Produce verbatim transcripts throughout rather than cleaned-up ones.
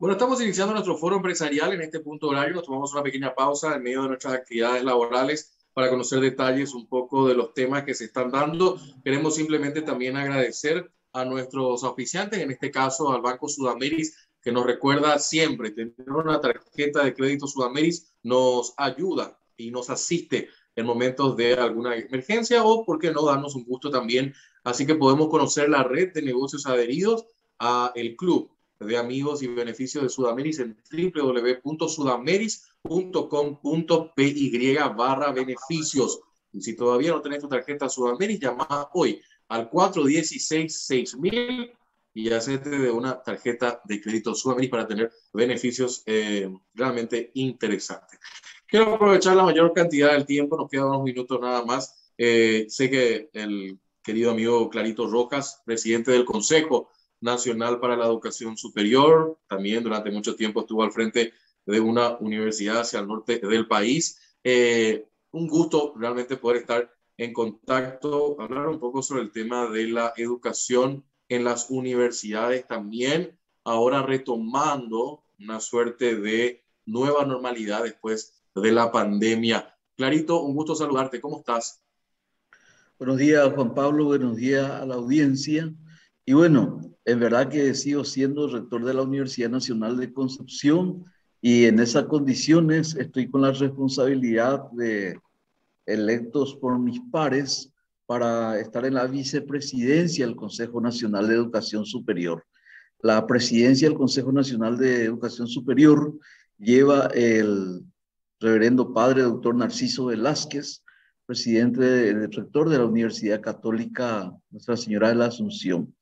Bueno, estamos iniciando nuestro foro empresarial en este punto horario. Nos tomamos una pequeña pausa en medio de nuestras actividades laborales para conocer detalles un poco de los temas que se están dando. Queremos simplemente también agradecer a nuestros auspiciantes, en este caso al Banco Sudameris, que nos recuerda siempre tener una tarjeta de crédito Sudameris nos ayuda y nos asiste en momentos de alguna emergencia o, por qué no, darnos un gusto también. Así que podemos conocer la red de negocios adheridos a el club de amigos y beneficios de Sudameris en w w w punto sudameris punto com punto p y barra beneficios. Y si todavía no tenés tu tarjeta Sudameris, llama hoy al cuatro uno seis, seis mil y hacete de una tarjeta de crédito Sudameris para tener beneficios eh, realmente interesantes. Quiero aprovechar la mayor cantidad del tiempo, nos quedan unos minutos nada más. Eh, sé que el querido amigo Clarito Rojas, presidente del Consejo Nacional para la Educación Superior, también durante mucho tiempo estuvo al frente de una universidad hacia el norte del país. Eh, un gusto realmente poder estar en contacto, hablar un poco sobre el tema de la educación en las universidades también, ahora retomando una suerte de nueva normalidad después de la pandemia. Clarito, un gusto saludarte, ¿cómo estás? Buenos días, Juan Pablo, buenos días a la audiencia. Y bueno, en verdad que sigo siendo rector de la Universidad Nacional de Concepción y en esas condiciones estoy con la responsabilidad de electos por mis pares para estar en la vicepresidencia del Consejo Nacional de Educación Superior. La presidencia del Consejo Nacional de Educación Superior lleva el reverendo padre doctor Narciso Velázquez, presidente, del rector de la Universidad Católica Nuestra Señora de la Asunción.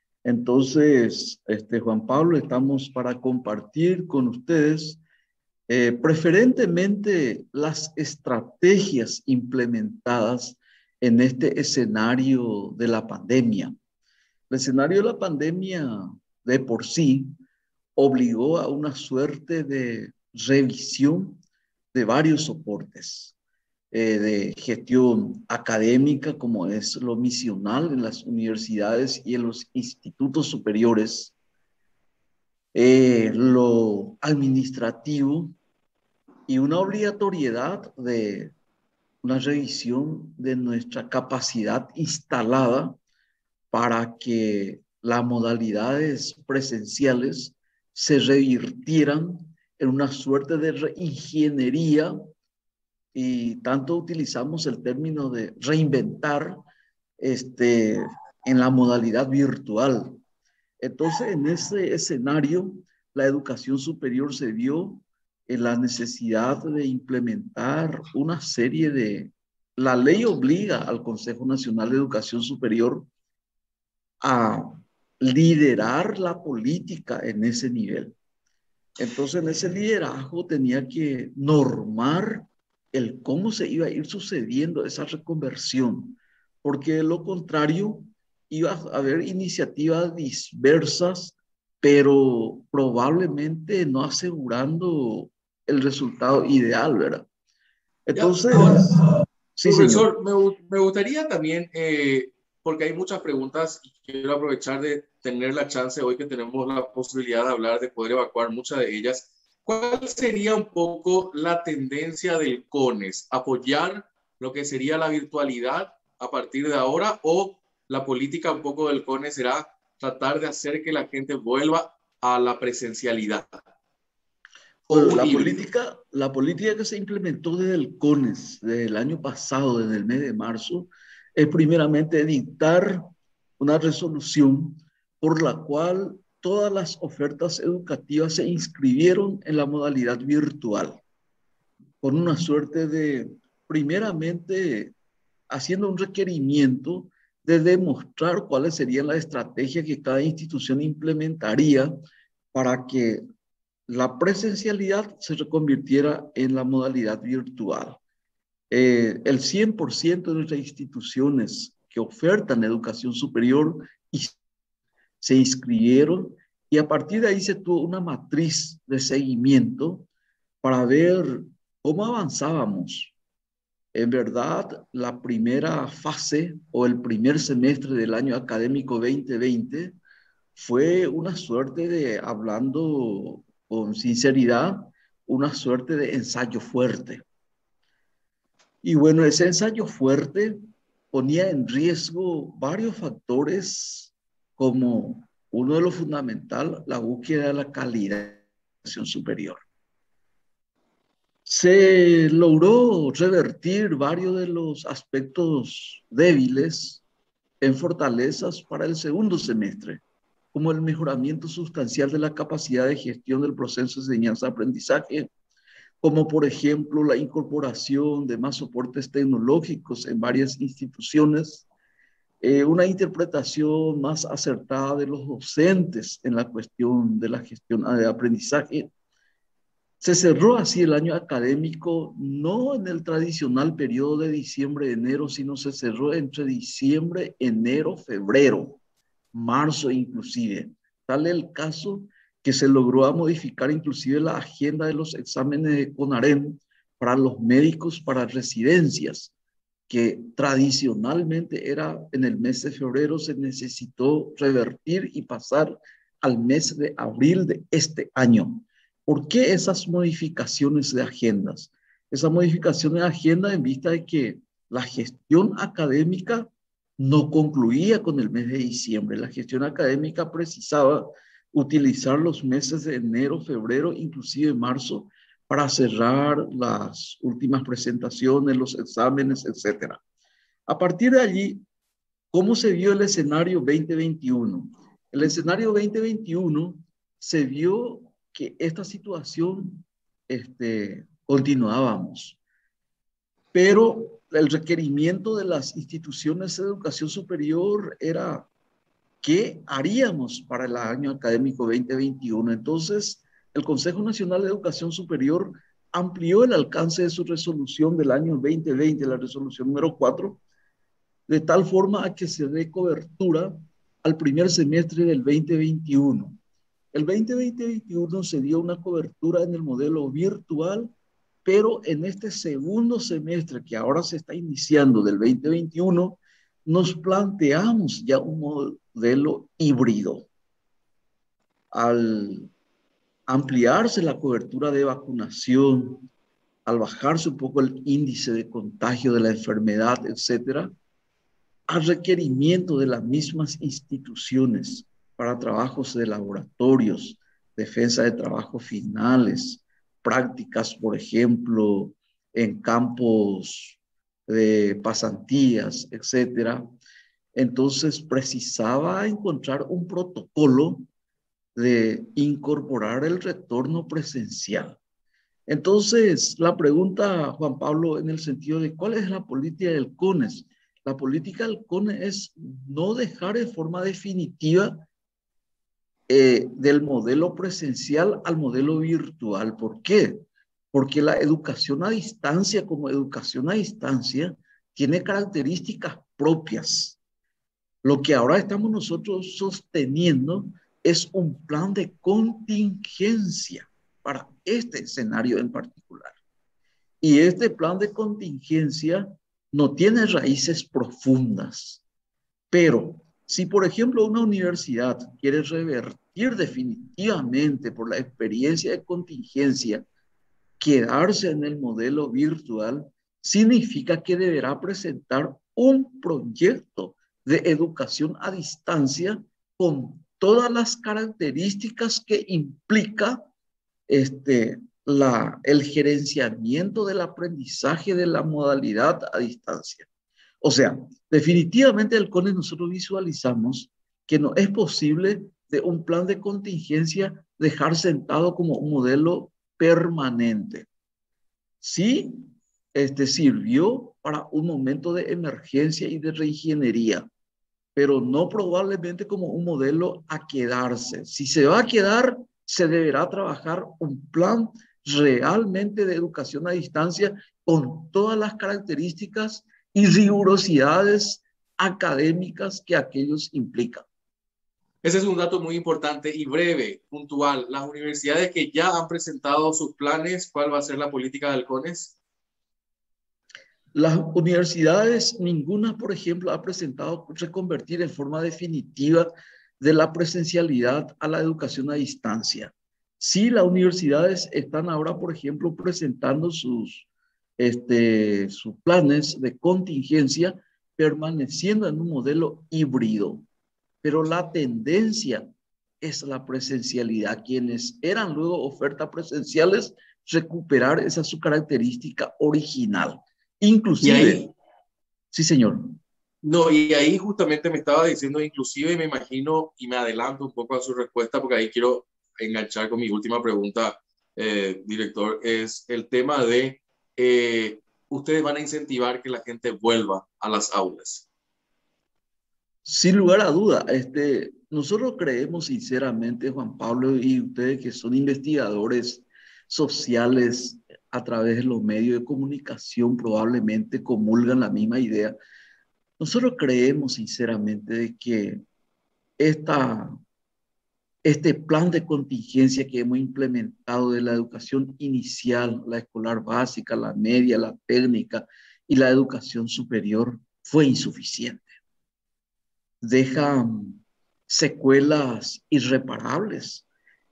Entonces, este, Juan Pablo, estamos para compartir con ustedes eh, preferentemente las estrategias implementadas en este escenario de la pandemia. El escenario de la pandemia de por sí obligó a una suerte de revisión de varios soportes eh, de gestión académica, como es lo misional en las universidades y en los institutos superiores, eh, lo administrativo y una obligatoriedad de una revisión de nuestra capacidad instalada para que las modalidades presenciales se revirtieran en una suerte de reingeniería, y tanto utilizamos el término de reinventar este, en la modalidad virtual. Entonces, en ese escenario, la educación superior se vio en la necesidad de implementar una serie de... La ley obliga al Consejo Nacional de Educación Superior a liderar la política en ese nivel. Entonces, en ese liderazgo tenía que normar el cómo se iba a ir sucediendo esa reconversión, porque de lo contrario iba a haber iniciativas diversas, pero probablemente no asegurando el resultado ideal, ¿verdad? Ya, Entonces, ahora, sí, señor. profesor, me, me gustaría también, eh, porque hay muchas preguntas y quiero aprovechar de tener la chance hoy que tenemos la posibilidad de hablar, de poder evacuar muchas de ellas. ¿Cuál sería un poco la tendencia del CONES? ¿Apoyar lo que sería la virtualidad a partir de ahora o la política un poco del CONES será tratar de hacer que la gente vuelva a la presencialidad o Bueno, un la híbrido? política, la política que se implementó desde el CONES, desde el año pasado, desde el mes de marzo, es primeramente dictar una resolución por la cual todas las ofertas educativas se inscribieron en la modalidad virtual, con una suerte de, primeramente, haciendo un requerimiento de demostrar cuáles serían las estrategias que cada institución implementaría para que la presencialidad se reconvirtiera en la modalidad virtual. Eh, el cien por ciento de nuestras instituciones que ofertan educación superior y se inscribieron, y a partir de ahí se tuvo una matriz de seguimiento para ver cómo avanzábamos. En verdad, la primera fase o el primer semestre del año académico veinte veinte fue una suerte de, hablando con sinceridad, una suerte de ensayo fuerte. Y bueno, ese ensayo fuerte ponía en riesgo varios factores, como uno de los fundamentales, la búsqueda de la calidad de la educación superior. Se logró revertir varios de los aspectos débiles en fortalezas para el segundo semestre, como el mejoramiento sustancial de la capacidad de gestión del proceso de enseñanza-aprendizaje, como por ejemplo la incorporación de más soportes tecnológicos en varias instituciones, eh, una interpretación más acertada de los docentes en la cuestión de la gestión de aprendizaje. Se cerró así el año académico, no en el tradicional periodo de diciembre-enero, sino se cerró entre diciembre, enero, febrero, marzo inclusive. Tal es el caso que se logró modificar inclusive la agenda de los exámenes de CONAREM para los médicos para residencias, que tradicionalmente era en el mes de febrero, se necesitó revertir y pasar al mes de abril de este año. ¿Por qué esas modificaciones de agendas? Esa modificación de agenda en vista de que la gestión académica no concluía con el mes de diciembre. La gestión académica precisaba utilizar los meses de enero, febrero, inclusive marzo, para cerrar las últimas presentaciones, los exámenes, etcétera. A partir de allí, ¿cómo se vio el escenario veinte veintiuno? El escenario veinte veintiuno se vio que esta situación este, continuábamos, pero el requerimiento de las instituciones de educación superior era ¿qué haríamos para el año académico veinte veintiuno? Entonces, el Consejo Nacional de Educación Superior amplió el alcance de su resolución del año veinte veinte, la resolución número cuatro, de tal forma a que se dé cobertura al primer semestre del veinte veintiuno. El veinte veintiuno se dio una cobertura en el modelo virtual, pero en este segundo semestre que ahora se está iniciando del veinte veintiuno, nos planteamos ya un modelo híbrido. Al ampliarse la cobertura de vacunación, al bajarse un poco el índice de contagio de la enfermedad, etcétera, al requerimiento de las mismas instituciones para trabajos de laboratorios, defensa de trabajos finales, prácticas, por ejemplo, en campos de pasantías, etcétera. Entonces precisaba encontrar un protocolo de incorporar el retorno presencial. Entonces, la pregunta, Juan Pablo, en el sentido de ¿cuál es la política del CONES? La política del CONES es no dejar de forma definitiva eh, del modelo presencial al modelo virtual. ¿Por qué? Porque la educación a distancia como educación a distancia tiene características propias. Lo que ahora estamos nosotros sosteniendo es un plan de contingencia para este escenario en particular. Y este plan de contingencia no tiene raíces profundas. Pero si, por ejemplo, una universidad quiere revertir definitivamente por la experiencia de contingencia, quedarse en el modelo virtual, significa que deberá presentar un proyecto de educación a distancia con todas las características que implica este, la, el gerenciamiento del aprendizaje de la modalidad a distancia. O sea, definitivamente el CONES nosotros visualizamos que no es posible de un plan de contingencia dejar sentado como un modelo permanente. Sí, este sirvió para un momento de emergencia y de reingeniería, pero no probablemente como un modelo a quedarse. Si se va a quedar, se deberá trabajar un plan realmente de educación a distancia con todas las características y rigurosidades académicas que aquellos implican. Ese es un dato muy importante y breve, puntual. Las universidades que ya han presentado sus planes, ¿cuál va a ser la política del CONES? Las universidades, ninguna, por ejemplo, ha presentado reconvertir en forma definitiva de la presencialidad a la educación a distancia. Sí, las universidades están ahora, por ejemplo, presentando sus, este, sus planes de contingencia, permaneciendo en un modelo híbrido, pero la tendencia es la presencialidad. Quienes eran luego ofertas presenciales, recuperar esa su característica original. Y Inclusive, ahí, sí, señor. no, y ahí justamente me estaba diciendo, inclusive, y me imagino, y me adelanto un poco a su respuesta, porque ahí quiero enganchar con mi última pregunta, eh, director, es el tema de, eh, ustedes van a incentivar que la gente vuelva a las aulas. Sin lugar a duda, este, nosotros creemos sinceramente, Juan Pablo, y ustedes que son investigadores sociales a través de los medios de comunicación, probablemente comulgan la misma idea. Nosotros creemos sinceramente de que esta, este plan de contingencia que hemos implementado de la educación inicial, la escolar básica, la media, la técnica y la educación superior fue insuficiente. Dejan secuelas irreparables,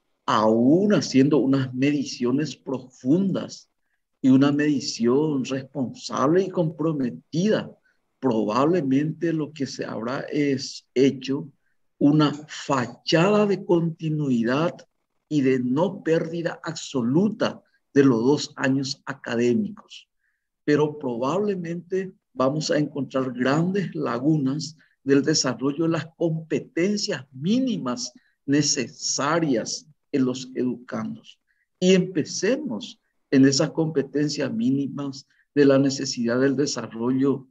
aún haciendo unas mediciones profundas y una medición responsable y comprometida. Probablemente lo que se habrá es hecho una fachada de continuidad y de no pérdida absoluta de los dos años académicos, pero probablemente vamos a encontrar grandes lagunas del desarrollo de las competencias mínimas necesarias en los educandos. Y empecemos en esas competencias mínimas de la necesidad del desarrollo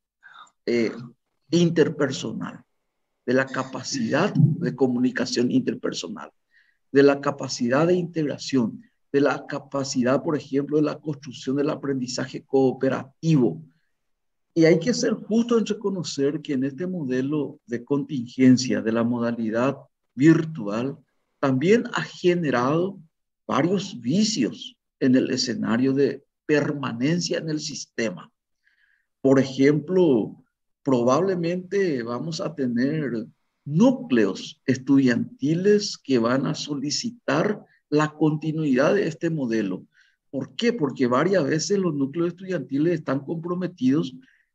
eh, interpersonal, de la capacidad de comunicación interpersonal, de la capacidad de integración, de la capacidad, por ejemplo, de la construcción del aprendizaje cooperativo. Y hay que ser justo en reconocer que en este modelo de contingencia de la modalidad virtual también ha generado varios vicios en el escenario de permanencia en el sistema. Por ejemplo, probablemente vamos a tener núcleos estudiantiles que van a solicitar la continuidad de este modelo. ¿Por qué? Porque varias veces los núcleos estudiantiles están comprometidos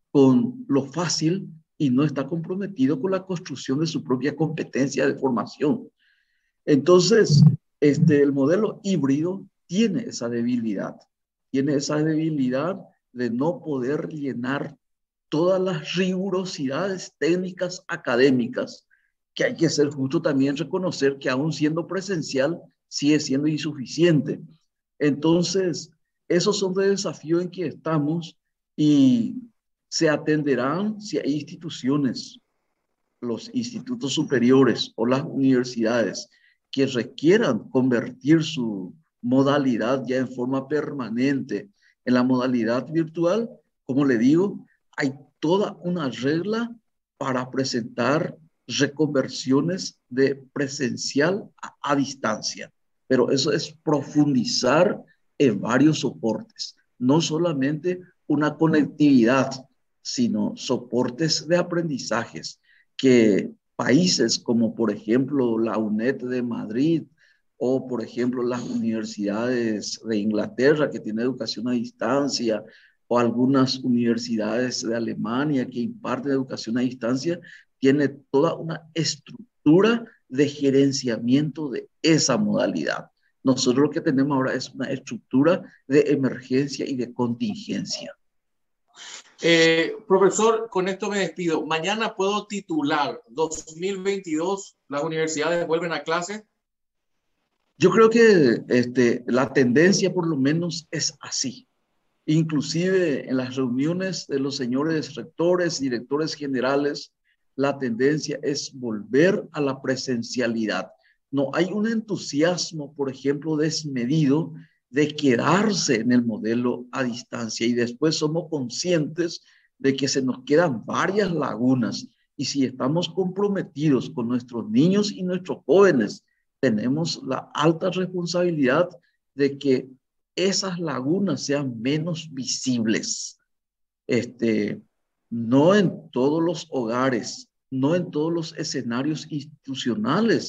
con lo fácil y no está comprometido con la construcción de su propia competencia de formación. Entonces, este, el modelo híbrido tiene esa debilidad, tiene esa debilidad de no poder llenar todas las rigurosidades técnicas académicas, que hay que ser justo también reconocer que aún siendo presencial sigue siendo insuficiente. Entonces, esos son los desafíos en que estamos y se atenderán si hay instituciones, los institutos superiores o las universidades que requieran convertir su modalidad ya en forma permanente en la modalidad virtual. Como le digo, hay toda una regla para presentar reconversiones de presencial a, a distancia, pero eso es profundizar en varios soportes, no solamente una conectividad, sino soportes de aprendizajes que países como por ejemplo la UNED de Madrid o por ejemplo las universidades de Inglaterra que tienen educación a distancia o algunas universidades de Alemania que imparten educación a distancia, tiene toda una estructura de gerenciamiento de esa modalidad. Nosotros lo que tenemos ahora es una estructura de emergencia y de contingencia. Eh, profesor, con esto me despido. Mañana puedo titular dos mil veintidós, las universidades vuelven a clase. Yo creo que este, la tendencia por lo menos es así. Inclusive en las reuniones de los señores rectores, directores generales, la tendencia es volver a la presencialidad. No hay un entusiasmo, por ejemplo, desmedido de quedarse en el modelo a distancia y después somos conscientes de que se nos quedan varias lagunas y si estamos comprometidos con nuestros niños y nuestros jóvenes, tenemos la alta responsabilidad de que esas lagunas sean menos visibles. Este, no en todos los hogares, no en todos los escenarios institucionales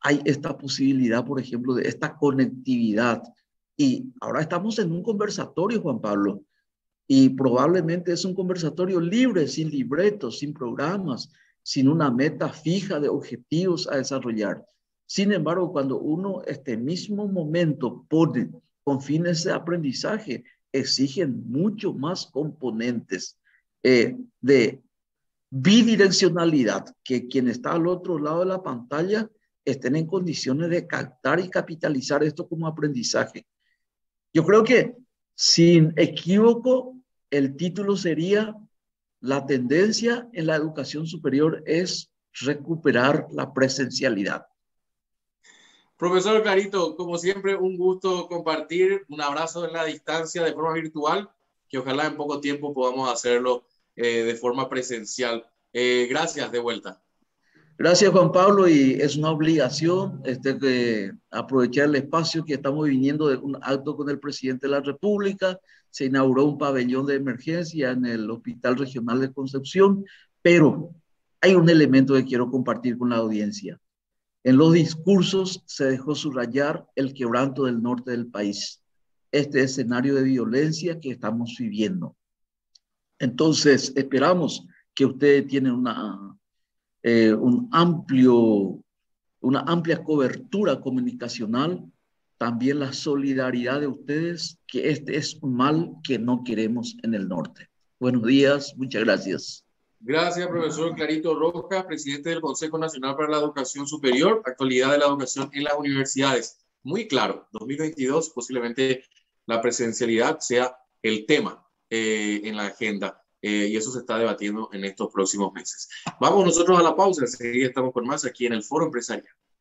hay esta posibilidad, por ejemplo, de esta conectividad. Y ahora estamos en un conversatorio, Juan Pablo, y probablemente es un conversatorio libre, sin libretos, sin programas, sin una meta fija de objetivos a desarrollar. Sin embargo, cuando uno este mismo momento pone con fines de aprendizaje, exigen mucho más componentes eh, de bidireccionalidad, que quien está al otro lado de la pantalla estén en condiciones de captar y capitalizar esto como aprendizaje. Yo creo que sin equívoco, el título sería: la tendencia en la educación superior es recuperar la presencialidad. Profesor Clarito, como siempre, un gusto compartir. Un abrazo en la distancia de forma virtual, que ojalá en poco tiempo podamos hacerlo eh, de forma presencial. Eh, gracias de vuelta. Gracias, Juan Pablo, y es una obligación este, de aprovechar el espacio que estamos viniendo de un acto con el presidente de la República. Se inauguró un pabellón de emergencia en el Hospital Regional de Concepción, pero hay un elemento que quiero compartir con la audiencia. En los discursos se dejó subrayar el quebranto del norte del país, este escenario de violencia que estamos viviendo. Entonces, esperamos que ustedes tienen una, eh, un amplio, una amplia cobertura comunicacional, también la solidaridad de ustedes, que este es un mal que no queremos en el norte. Buenos días, muchas gracias. Gracias, profesor Clarito Rojas, presidente del Consejo Nacional para la Educación Superior, actualidad de la educación en las universidades. Muy claro, dos mil veintidós posiblemente la presencialidad sea el tema eh, en la agenda eh, y eso se está debatiendo en estos próximos meses. Vamos nosotros a la pausa, enseguida estamos con más aquí en el Foro Empresarial.